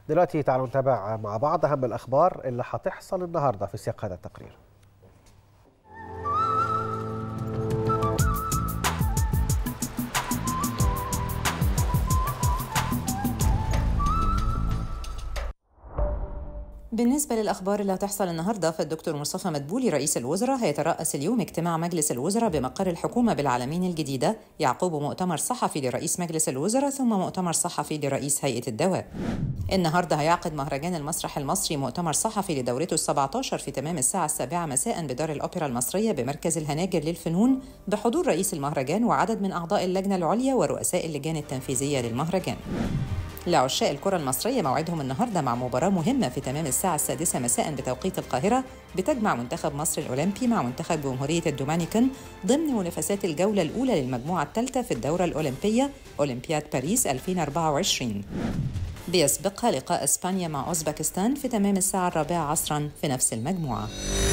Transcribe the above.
دلوقتي تعالوا نتابع مع بعض أهم الأخبار اللي هتحصل النهاردة في سياق هذا التقرير. بالنسبة للأخبار اللي هتحصل النهاردة، فالدكتور مصطفى مدبولي رئيس الوزراء هيترأس اليوم اجتماع مجلس الوزراء بمقر الحكومة بالعلمين الجديدة، يعقبه مؤتمر صحفي لرئيس مجلس الوزراء ثم مؤتمر صحفي لرئيس هيئة الدواء. النهاردة هيعقد مهرجان المسرح المصري مؤتمر صحفي لدورته ال17 في تمام الساعة 7 مساء بدار الأوبرا المصرية بمركز الهناجر للفنون، بحضور رئيس المهرجان وعدد من أعضاء اللجنة العليا ورؤساء اللجان التنفيذية للمهرجان. لعشاق الكرة المصرية موعدهم النهاردة مع مباراة مهمة في تمام الساعة 6 مساء بتوقيت القاهرة، بتجمع منتخب مصر الأولمبي مع منتخب جمهورية الدومينيكان ضمن منافسات الجولة الأولى للمجموعة الثالثة في الدورة الأولمبية أولمبياد باريس 2024. بيسبقها لقاء إسبانيا مع أوزبكستان في تمام الساعة 4 عصرا في نفس المجموعة.